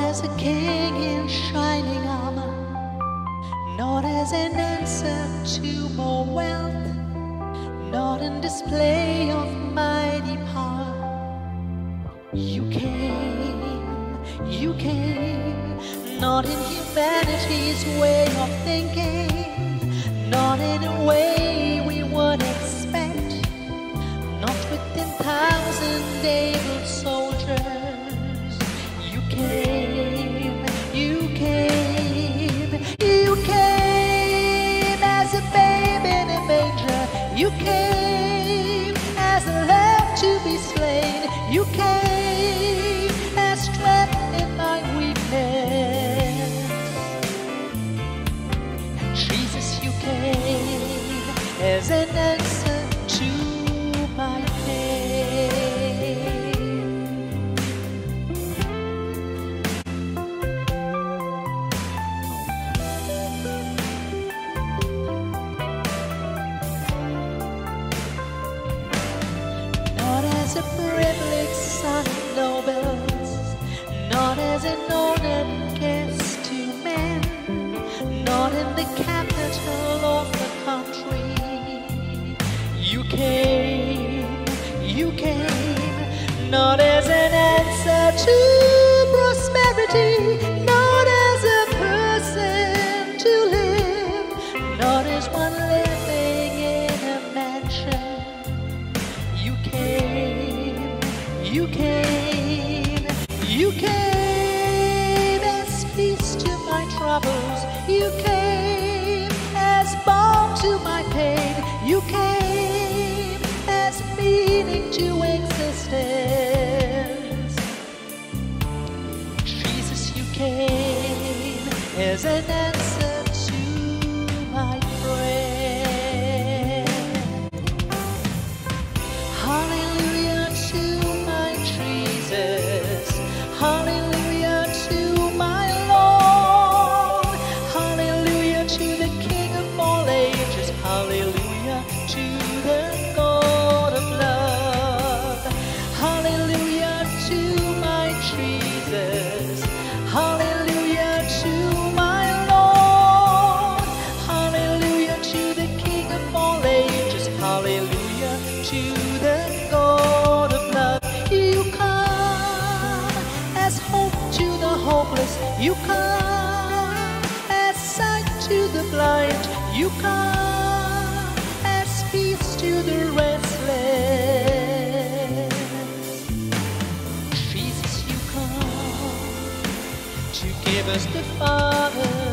as a king in shining armor, not as an answer to more wealth, not in display of mighty power. You came, not in humanity's way of thinking, not in a way we would expect, not with 10,000 able soldiers. You came as a babe in a manger. You came as a lamb to be slain. You came as strength in my weakness. And Jesus, you came as an answer to my pain. Not as a privileged son of nobles, not as an honored guest to men, not in the capital of the country. You came, not as an answer to prosperity, not as a person to live, not as one living in a mansion. You came as peace to my troubles. You came as balm to my pain. You came as meaning to existence. Jesus, you came as an answer to my prayer. Hallelujah to my Jesus. Hallelujah to my Lord. Hallelujah to the King of all ages. Hallelujah to the God of love. Hallelujah to my Jesus. Hallelujah to my Lord. Hallelujah to the King of all ages. Hallelujah to the God of love. You come as hope to the hopeless. You come as sight to the blind. You come as peace to the restless. Jesus, you come to give us the Father.